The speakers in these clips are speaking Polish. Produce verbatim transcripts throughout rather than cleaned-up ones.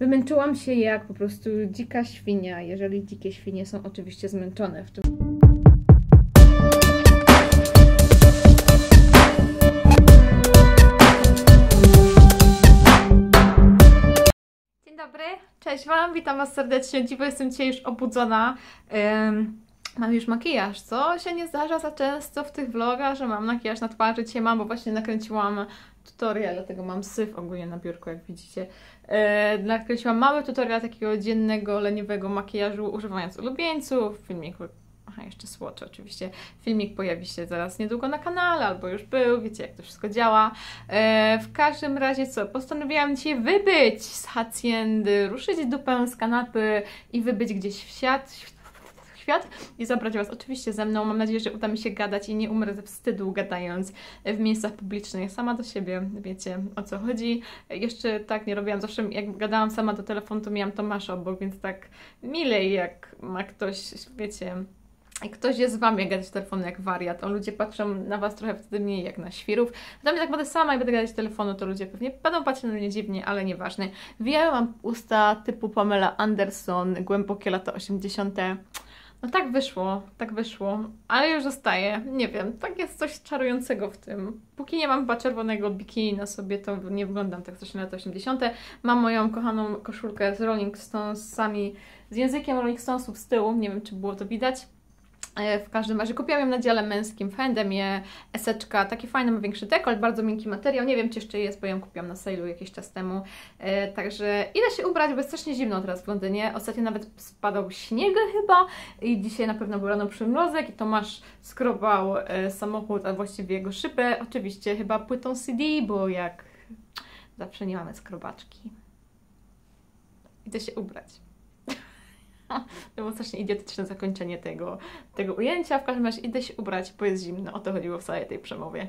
Wymęczyłam się jak po prostu dzika świnia, jeżeli dzikie świnie są oczywiście zmęczone w tym. Dzień dobry, cześć Wam, witam Was serdecznie. Dziś jestem dzisiaj już obudzona. Um, mam już makijaż, co się nie zdarza za często w tych vlogach, że mam makijaż na twarzy. Dzisiaj mam, bo właśnie nakręciłam tutorial, dlatego mam syf ogólnie na biurku, jak widzicie. E, nakręciłam mały tutorial takiego dziennego, leniwego makijażu, używając ulubieńców, filmik, aha, jeszcze słodczy oczywiście, filmik pojawi się zaraz niedługo na kanale, albo już był, wiecie jak to wszystko działa. E, w każdym razie co, postanowiłam dzisiaj wybyć z haciendy, ruszyć dupę z kanapy i wybyć gdzieś w świat, świat i zabrać Was oczywiście ze mną. Mam nadzieję, że uda mi się gadać i nie umrę ze wstydu gadając w miejscach publicznych. Sama do siebie, wiecie o co chodzi. Jeszcze tak nie robiłam, zawsze jak gadałam sama do telefonu, to miałam Tomasza obok, więc tak milej jak ma ktoś, wiecie, jak ktoś jest z Wami, jak gadać telefonu jak wariat. O, ludzie patrzą na Was trochę wtedy mniej jak na świrów. Dla mnie tak będę sama i będę gadać telefonu, to ludzie pewnie będą patrzeć na mnie dziwnie, ale nieważne. Wijałam usta typu Pamela Anderson, głębokie lata osiemdziesiąte. No tak wyszło, tak wyszło, ale już zostaje, nie wiem, tak jest coś czarującego w tym. Póki nie mam chyba czerwonego bikini na sobie, to nie wyglądam tak coś na lata osiemdziesiąte. Mam moją kochaną koszulkę z Rolling Stonesami, z językiem Rolling Stonesów z tyłu, nie wiem czy było to widać. W każdym razie kupiłam ją na dziale męskim w H and M, eseczka, taki fajny, ma większy dekolt, bardzo miękki materiał, nie wiem czy jeszcze jest, bo ją kupiłam na sale'u jakiś czas temu, e, także idę się ubrać, bo jest strasznie zimno teraz w Londynie, ostatnio nawet spadał śnieg chyba i dzisiaj na pewno był rano przymrozek i Tomasz skrobał e, samochód, a właściwie jego szybę, oczywiście chyba płytą C D, bo jak zawsze nie mamy skrobaczki. Idę się ubrać. To było strasznie idiotyczne zakończenie tego, tego ujęcia. W każdym razie idę się ubrać, bo jest zimno. O to chodziło w całej tej przemowie.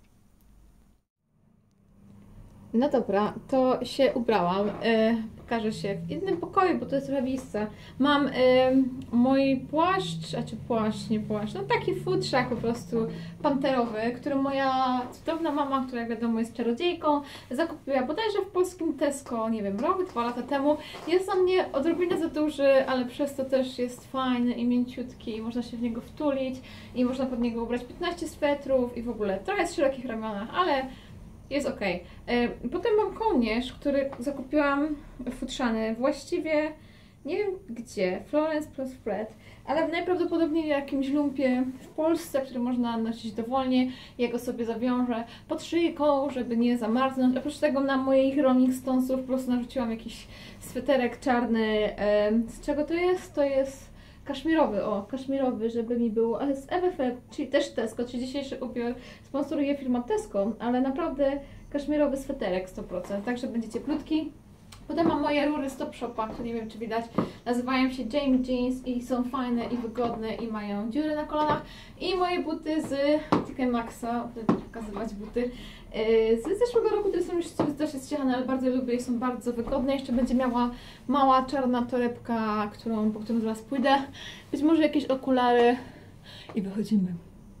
No dobra, to się ubrałam. Yy, pokażę się w innym pokoju, bo to jest trochę miejsca. Mam yy, mój płaszcz, a czy płaszcz, nie płaszcz, no taki futrzak po prostu panterowy, który moja cudowna mama, która jak wiadomo jest czarodziejką, zakupiła bodajże w polskim Tesco, nie wiem, rok, dwa lata temu. Jest na mnie odrobinę za duży, ale przez to też jest fajny i mięciutki i można się w niego wtulić i można pod niego ubrać piętnaście swetrów i w ogóle trochę z szerokich ramionach, ale jest ok. Potem mam kołnierz, który zakupiłam futrzany właściwie nie wiem gdzie, Florence plus Fred, ale najprawdopodobniej w jakimś lumpie w Polsce, który można nosić dowolnie. Ja go sobie zawiążę pod szyjką, żeby nie zamarznąć. Oprócz tego na moich Rolling Stonesów po prostu narzuciłam jakiś sweterek czarny. Z czego to jest? To jest kaszmirowy, o, kaszmirowy, żeby mi było, ale z E W F, czyli też Tesco, czyli dzisiejszy ubiór sponsoruje firma Tesco, ale naprawdę kaszmirowy sweterek sto procent, także będzie cieplutki. Potem mam moje rury z Topshopa, które nie wiem czy widać, nazywają się Jamie Jeans i są fajne i wygodne i mają dziury na kolanach. I moje buty z T K Maxxa, będę pokazywać buty, z zeszłego roku, które są już dość zciechane, ale bardzo lubię i są bardzo wygodne. Jeszcze będzie miała mała czarna torebka, którą, po którą zaraz pójdę. Być może jakieś okulary i wychodzimy.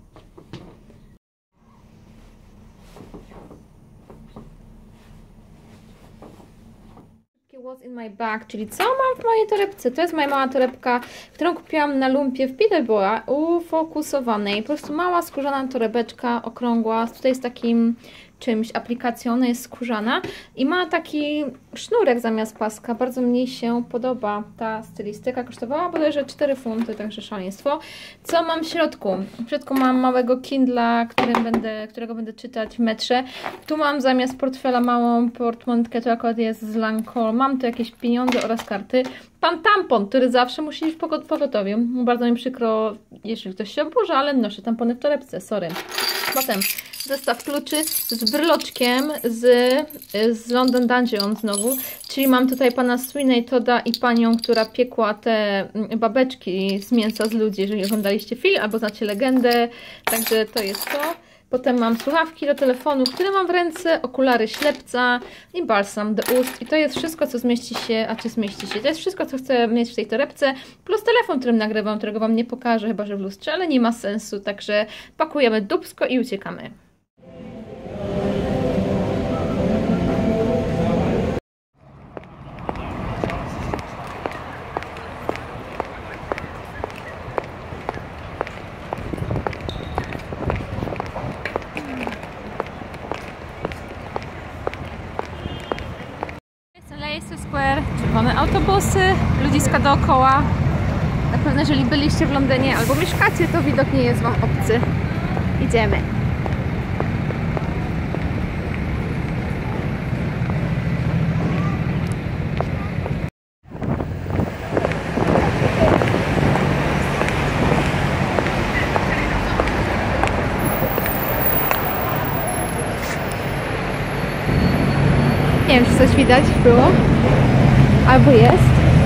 What's in my bag, czyli co mam w mojej torebce? To jest moja mała torebka, którą kupiłam na lumpie w Peterborough, ufokusowanej. Po prostu mała skórzana torebeczka, okrągła, tutaj z takim czymś, aplikacją, ona jest skórzana i ma taki sznurek zamiast paska. Bardzo mi się podoba ta stylistyka. Kosztowała bodajże cztery funty, także szaleństwo. Co mam w środku? W środku mam małego Kindla, którym będę, którego będę czytać w metrze. Tu mam zamiast portfela małą portmontkę, to akurat jest z Lancome. Mam tu jakieś pieniądze oraz karty. Mam tampon, który zawsze musi iść w pogotowiu. Bardzo mi przykro, jeśli ktoś się oburza, ale noszę tampony w torebce, sorry. Potem zestaw kluczy z bryloczkiem z, z London Dungeon znowu, czyli mam tutaj pana Sweeney Todda i panią, która piekła te babeczki z mięsa z ludzi, jeżeli oglądaliście film albo znacie legendę, także to jest to. Potem mam słuchawki do telefonu, które mam w ręce, okulary ślepca i balsam do ust. I to jest wszystko, co zmieści się, a czy zmieści się. To jest wszystko, co chcę mieć w tej torebce, plus telefon, którym nagrywam, którego Wam nie pokażę, chyba że w lustrze, ale nie ma sensu. Także pakujemy dupsko i uciekamy. Leicester Square, czerwone autobusy, ludziska dookoła. Na pewno jeżeli byliście w Londynie albo mieszkacie, to widok nie jest wam obcy. Idziemy. Nie wiem, czy coś widać było, albo jest,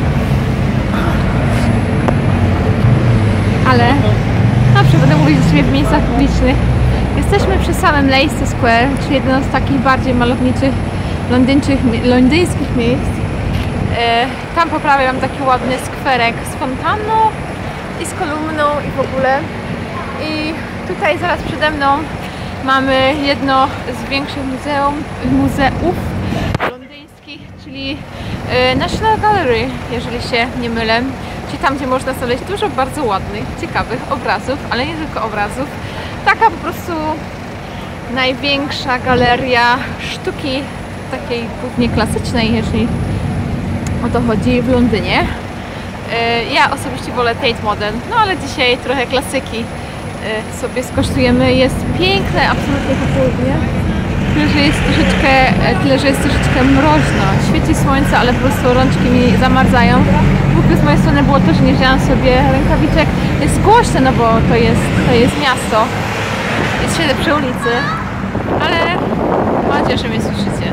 ale dobrze, będę mówić do siebie w miejscach publicznych. Jesteśmy przy samym Leicester Square, czyli jedno z takich bardziej malowniczych londyńskich miejsc. Tam po prawej mam taki ładny skwerek z fontanną i z kolumną i w ogóle. I tutaj zaraz przede mną mamy jedno z większych muzeum, muzeów londyńskich, czyli National Gallery, jeżeli się nie mylę. Czyli tam, gdzie można znaleźć dużo bardzo ładnych, ciekawych obrazów, ale nie tylko obrazów. Taka po prostu największa galeria sztuki, takiej głównie klasycznej, jeżeli o to chodzi, w Londynie. Ja osobiście wolę Tate Modern, no ale dzisiaj trochę klasyki sobie skosztujemy. Jest piękne, absolutnie popołudnie. Tyle, że jest troszeczkę, tyle, że jest troszeczkę mroźno. Świeci słońce, ale po prostu rączki mi zamarzają. W ogóle z mojej strony było to, że nie wzięłam sobie rękawiczek. Jest głośno, no bo to jest, to jest miasto. Jest siedzę przy ulicy, ale mam nadzieję, że mnie słyszycie.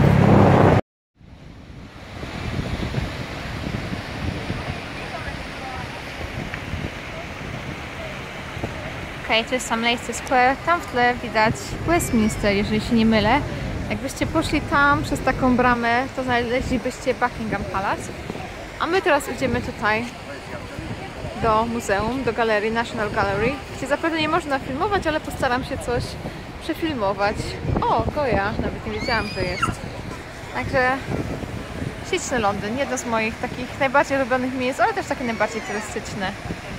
Okej, okay, to jest sam Leicester Square. Tam w tle widać Westminster, jeżeli się nie mylę. Jakbyście poszli tam przez taką bramę, to znaleźlibyście Buckingham Palace. A my teraz idziemy tutaj do muzeum, do galerii National Gallery, gdzie zapewne nie można filmować, ale postaram się coś przefilmować. O, Goya, nawet nie wiedziałam, że jest. Także śliczny Londyn, jedno z moich takich najbardziej ulubionych miejsc, ale też takie najbardziej turystyczne.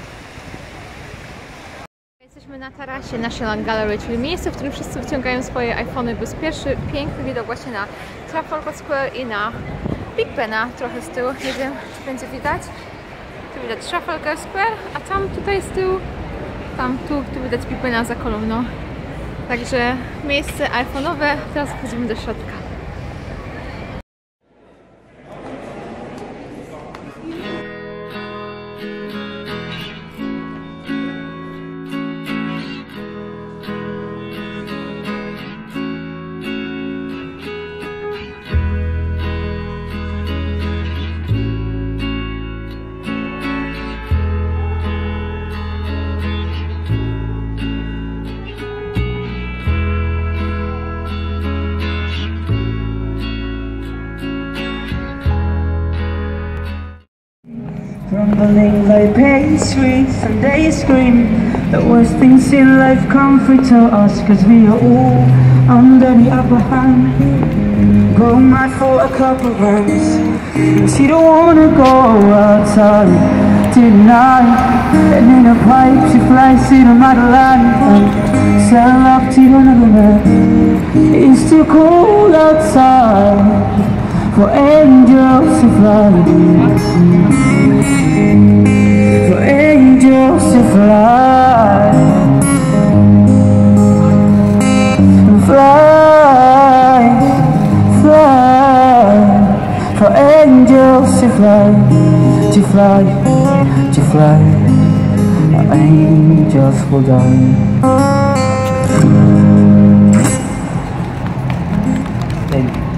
Jesteśmy na tarasie National Gallery, czyli miejsce, w którym wszyscy wyciągają swoje iPhony, bo jest pierwszy piękny widok właśnie na Trafalgar Square i na Big Bena, trochę z tyłu, nie wiem, czy będzie widać. Tu widać Trafalgar Square, a tam tutaj z tyłu, tam tu, tu widać Big Bena za kolumną. Także miejsce iPhone'owe, teraz wchodzimy do środka. Crumbling like pastry, some days scream. The worst things in life come free to us, cause we are all under the upper hand. Go mad for a couple runs, she don't wanna go outside tonight. And in a pipe she flies to the motherland, sell up to another man. It's too cold outside for angels to fly. For angels to fly, fly, fly. For angels to fly, to fly, to fly. Angels will die. Thank you.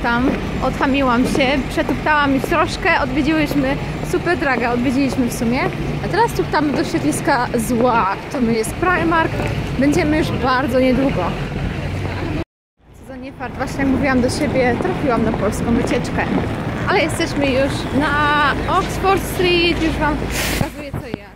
tam, odchamiłam się, przetuptałam już troszkę, odwiedziłyśmy Superdraga, odwiedziliśmy w sumie, a teraz tuptamy do świetliska zła, którym jest Primark, będziemy już bardzo niedługo. Co za niefart, właśnie jak mówiłam do siebie, trafiłam na polską wycieczkę, ale jesteśmy już na Oxford Street, już wam pokazuję co i jak.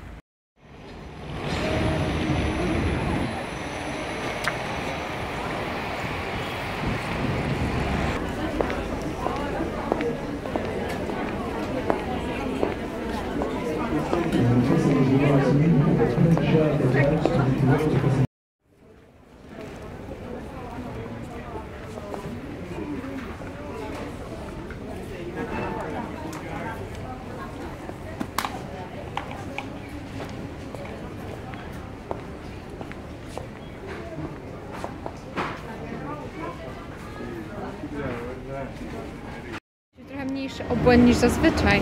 Trochę mniejszy obłęd niż zazwyczaj.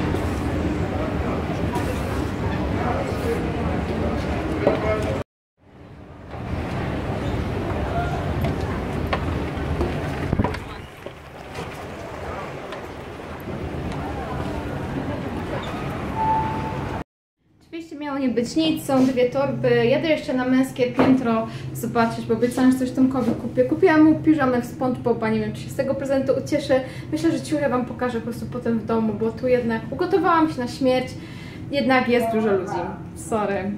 Oczywiście miało nie być nic, są dwie torby. Jadę jeszcze na męskie piętro zobaczyć, bo obiecałam, że coś Tomkowi kupię. Kupiłam mu piżamę w SpongeBoba, nie wiem czy się z tego prezentu ucieszę. Myślę, że ciuchę wam pokażę po prostu potem w domu, bo tu jednak ugotowałam się na śmierć. Jednak jest dużo ludzi. Sorry.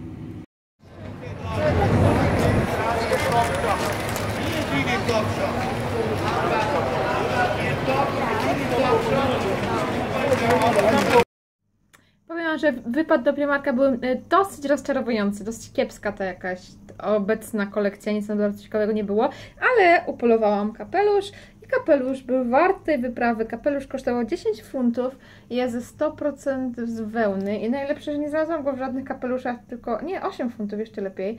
Powiem, że wypad do Primarka był dosyć rozczarowujący, dosyć kiepska ta jakaś obecna kolekcja, nic na bardzo ciekawego nie było, ale upolowałam kapelusz i kapelusz był wart tej wyprawy. Kapelusz kosztował dziesięć funtów, jest ze sto procent z wełny i najlepsze, że nie znalazłam go w żadnych kapeluszach, tylko, nie, osiem funtów, jeszcze lepiej.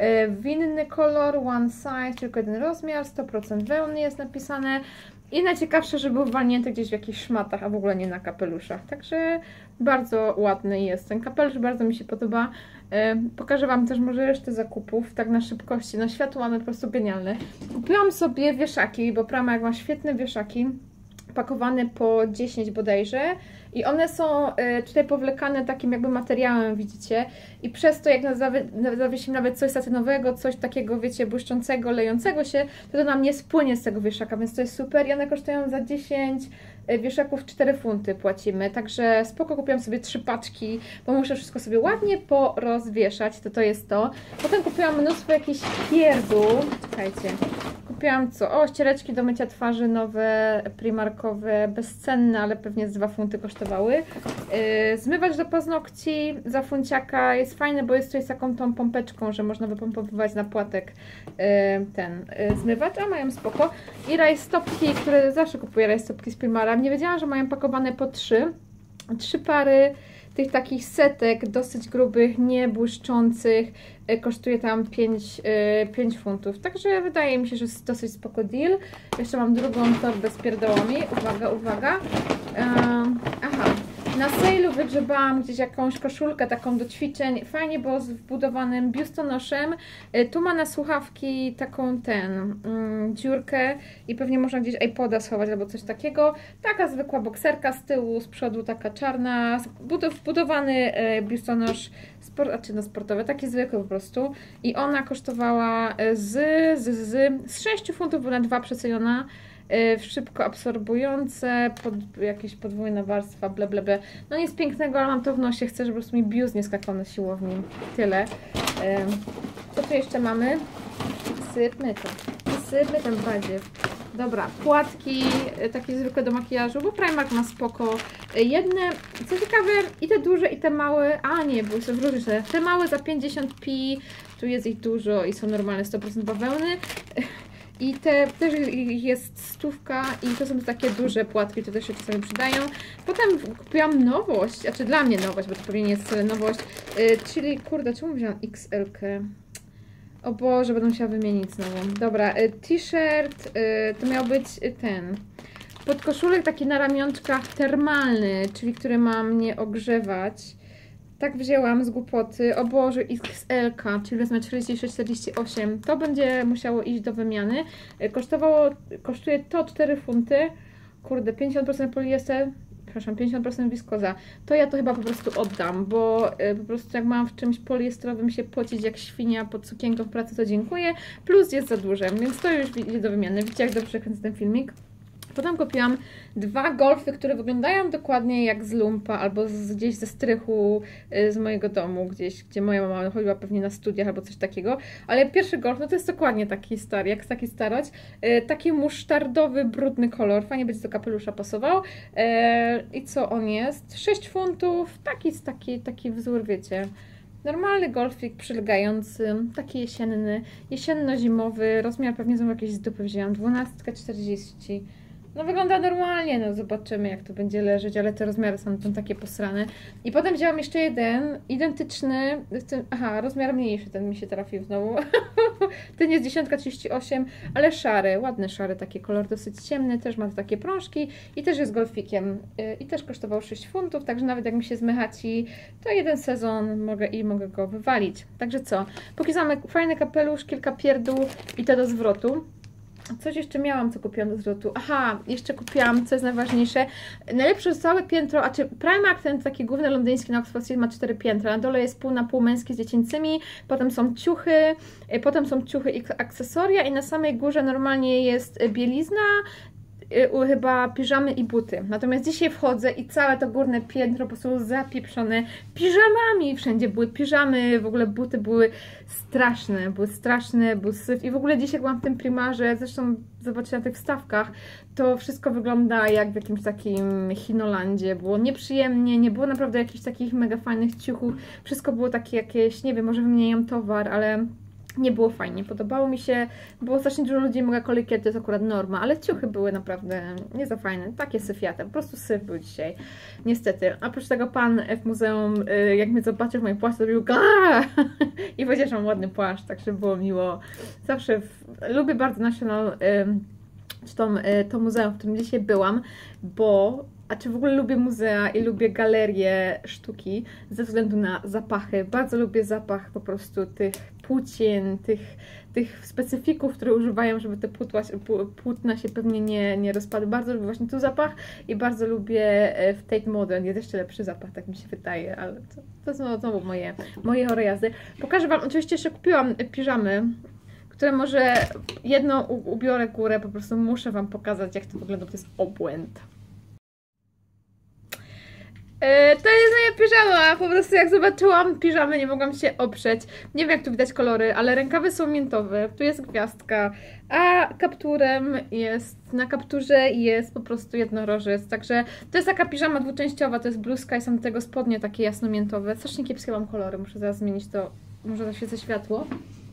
Winny kolor, one size, tylko jeden rozmiar, sto procent wełny jest napisane. I najciekawsze, że był walnięty gdzieś w jakichś szmatach, a w ogóle nie na kapeluszach. Także bardzo ładny jest ten kapelusz, bardzo mi się podoba. Pokażę wam też może resztę zakupów, tak na szybkości. Na światło mamy po prostu genialne. Kupiłam sobie wieszaki, bo Primark ma świetne wieszaki, pakowane po dziesięć bodajże. I one są tutaj powlekane takim jakby materiałem, widzicie. I przez to jak zawiesimy nawet coś satynowego, coś takiego, wiecie, błyszczącego, lejącego się, to to nam nie spłynie z tego wieszaka, więc to jest super. I one kosztują za dziesięć wieszaków cztery funty płacimy, także spoko, kupiłam sobie trzy paczki, bo muszę wszystko sobie ładnie porozwieszać, to to jest to. Potem kupiłam mnóstwo jakichś pierdół, czekajcie. Kupiłam co? O, ściereczki do mycia twarzy nowe, primarkowe, bezcenne, ale pewnie z dwa funty kosztowały. Yy, zmywacz do paznokci za funciaka jest fajny, bo jest tutaj z taką tą pompeczką, że można wypompowywać na płatek yy, ten yy, zmywacz, a mają spoko. I rajstopki, które zawsze kupuję rajstopki z Primara. Nie wiedziałam, że mają pakowane po trzy. Trzy pary tych takich setek, dosyć grubych, nie błyszczących, kosztuje tam pięć funtów. Także wydaje mi się, że jest dosyć spoko deal. Jeszcze mam drugą torbę z pierdołami. Uwaga, uwaga. Um, aha. Na sale'u wygrzebałam gdzieś jakąś koszulkę taką do ćwiczeń. Fajnie było z wbudowanym biustonoszem. Tu ma na słuchawki taką ten mm, dziurkę i pewnie można gdzieś iPoda schować albo coś takiego. Taka zwykła bokserka z tyłu, z przodu taka czarna. Wbudowany biustonosz sport, a czy no sportowy, taki zwykły po prostu. I ona kosztowała z, z, z, z sześć funtów, bo na dwa przeceniona. Szybko absorbujące, pod, jakieś podwójna warstwa, ble, ble, ble. No nic pięknego, ale mam to w nosie, chcę, żeby po prostu mi biust nie skakał na siłowni. Tyle. Co tu jeszcze mamy? Sypmy to. Sypmy ten badziew. Dobra, płatki takie zwykłe do makijażu, bo Primark ma spoko. Jedne, co ciekawe, i te duże, i te małe, a nie, bo są różne. Te małe za pięćdziesiąt pi, tu jest ich dużo i są normalne sto procent bawełny. I te też jest stówka i to są takie duże płatki, to też się czasami przydają. Potem kupiłam nowość, znaczy dla mnie nowość, bo to pewnie nie jest wcale nowość, yy, czyli kurde, czemu wziąłam X L -kę? O Boże, będę musiała wymienić znowu. Dobra, yy, t-shirt, yy, to miał być ten podkoszulek taki na ramionczkach termalny, czyli który ma mnie ogrzewać. tak wzięłam z głupoty. O Boże, X L K, czyli rozmiar czterdzieści sześć czterdzieści osiem. To będzie musiało iść do wymiany. Kosztowało, kosztuje to cztery funty. Kurde, pięćdziesiąt procent poliester, przepraszam, pięćdziesiąt procent wiskoza. To ja to chyba po prostu oddam, bo y, po prostu jak mam w czymś poliestrowym się pocić jak świnia pod sukienką w pracy, to dziękuję. Plus jest za duże, więc to już idzie do wymiany. Widzicie, jak dobrze kręcę ten filmik? Potem kupiłam dwa golfy, które wyglądają dokładnie jak z lumpa albo z, gdzieś ze strychu z mojego domu, gdzieś, gdzie moja mama chodziła pewnie na studiach albo coś takiego. Ale pierwszy golf, no to jest dokładnie taki stary, jak taki staroć. E, taki musztardowy, brudny kolor, fajnie będzie do kapelusza pasował. E, I co on jest? sześć funtów, taki, taki, taki wzór, wiecie. Normalny golfik przylegający, taki jesienny, jesienno-zimowy, rozmiar pewnie znowu jakieś z dupy wzięłam, dwanaście czterdzieści. No wygląda normalnie, no zobaczymy jak to będzie leżeć, ale te rozmiary są tam takie posrane. I potem wzięłam jeszcze jeden, identyczny, ten, aha, rozmiar mniejszy, ten mi się trafił znowu. Ten jest dziesiątka trzydzieści osiem, ale szary, ładny szary, taki kolor dosyć ciemny, też ma takie prążki i też jest golfikiem. I też kosztował sześć funtów, także nawet jak mi się zmychaci, to jeden sezon mogę i mogę go wywalić. Także co, póki mamy fajny kapelusz, kilka pierdół i to do zwrotu. Coś jeszcze miałam, co kupiłam do zwrotu. Aha, jeszcze kupiłam, co jest najważniejsze. Najlepsze całe piętro, a czy Primark, ten taki główny londyński na Oxford Street, ma cztery piętra. Na dole jest pół na pół męski z dziecięcymi, potem są ciuchy, potem są ciuchy i akcesoria i na samej górze normalnie jest bielizna, chyba piżamy i buty. Natomiast dzisiaj wchodzę i całe to górne piętro po prostu zapieprzone piżamami. Wszędzie były piżamy, w ogóle buty były straszne, były straszne, był syf. I w ogóle dzisiaj jak byłam w tym Primarze, zresztą zobaczcie na tych wstawkach, to wszystko wygląda jak w jakimś takim Chinolandzie. Było nieprzyjemnie, nie było naprawdę jakichś takich mega fajnych ciuchów. Wszystko było takie jakieś, nie wiem, może wymieniają towar, ale nie było fajnie, podobało mi się, było strasznie dużo ludzi, mega kolekcje, to jest akurat norma, ale ciuchy były naprawdę nie za fajne, takie syfiate, po prostu syf był dzisiaj, niestety. Oprócz tego pan w muzeum, jak mnie zobaczył w moim płaszczu, zrobił gaaa! I powiedział, że mam ładny płaszcz, także było miło. Zawsze w, lubię bardzo National, czy to, to muzeum, w którym dzisiaj byłam, bo a czy w ogóle lubię muzea i lubię galerie sztuki ze względu na zapachy. Bardzo lubię zapach po prostu tych płócien, tych, tych specyfików, które używają, żeby te płótła, płótna się pewnie nie, nie rozpadły. Bardzo lubię właśnie tu zapach i bardzo lubię w Tate Modern. Jest jeszcze lepszy zapach, tak mi się wydaje, ale to, to są znowu moje, moje chore jazdy. Pokażę Wam, oczywiście jeszcze kupiłam piżamy, które może jedną ubiorę górę, po prostu muszę Wam pokazać, jak to wygląda, to jest obłęd. To jest moja piżama, po prostu jak zobaczyłam piżamę, nie mogłam się oprzeć. Nie wiem jak tu widać kolory, ale rękawy są miętowe, tu jest gwiazdka, a kapturem jest, na kapturze jest po prostu jednorożec, także to jest taka piżama dwuczęściowa, to jest bluzka i są do tego spodnie takie jasno-miętowe. Strasznie kiepskie mam kolory, muszę zaraz zmienić to, może zaświecę światło.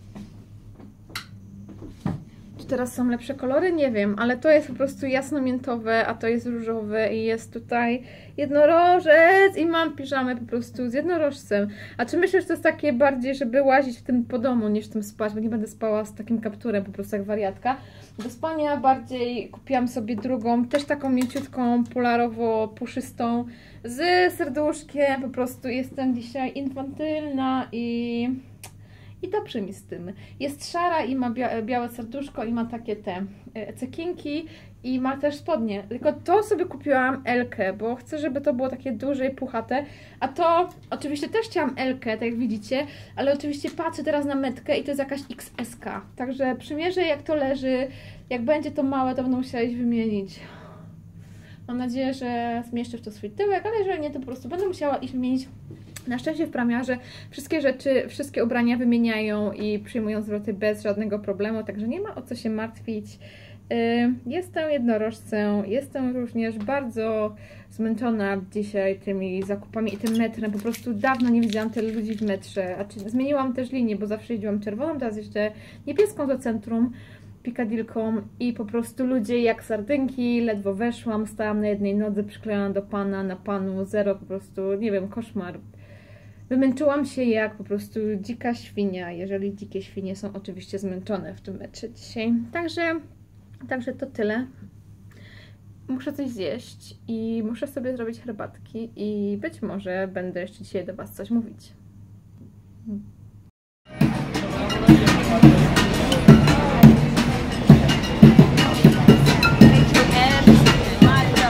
Teraz są lepsze kolory? Nie wiem, ale to jest po prostu jasno-miętowe, a to jest różowe i jest tutaj jednorożec i mam piżamę po prostu z jednorożcem. A czy myślę, że to jest takie bardziej, żeby łazić w tym po domu niż w tym spać, bo nie będę spała z takim kapturem po prostu jak wariatka. Do spania bardziej kupiłam sobie drugą, też taką mięciutką, polarowo-puszystą z serduszkiem. Po prostu jestem dzisiaj infantylna i... I dobrze mi z tym. Jest szara i ma bia białe serduszko i ma takie te cekinki i ma też spodnie. Tylko to sobie kupiłam L-kę, bo chcę, żeby to było takie duże i puchate. A to oczywiście też chciałam L-kę, tak jak widzicie, ale oczywiście patrzę teraz na metkę i to jest jakaś X S K. Także przymierzę jak to leży. Jak będzie to małe, to będę musiała iść wymienić. Mam nadzieję, że zmieszczę w to swój tyłek, ale jeżeli nie, to po prostu będę musiała iść wymienić. Na szczęście w Primarze wszystkie rzeczy, wszystkie ubrania wymieniają i przyjmują zwroty bez żadnego problemu, także nie ma o co się martwić. Jestem jednorożcem, jestem również bardzo zmęczona dzisiaj tymi zakupami i tym metrem. Po prostu dawno nie widziałam tyle ludzi w metrze. A czy zmieniłam też linię, bo zawsze jeździłam czerwoną, teraz jeszcze niebieską do centrum, pikadilką i po prostu ludzie jak sardynki, ledwo weszłam, stałam na jednej nodze przyklejona do pana, na panu, zero, po prostu, nie wiem, koszmar. Wymęczyłam się jak po prostu dzika świnia, jeżeli dzikie świnie są oczywiście zmęczone w tym metrze dzisiaj. Także, także to tyle. muszę coś zjeść i muszę sobie zrobić herbatki i być może będę jeszcze dzisiaj do Was coś mówić.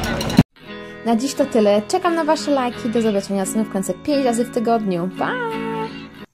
Na dziś to tyle. Czekam na Wasze lajki. Do zobaczenia znów w końcu pięć razy w tygodniu. Pa!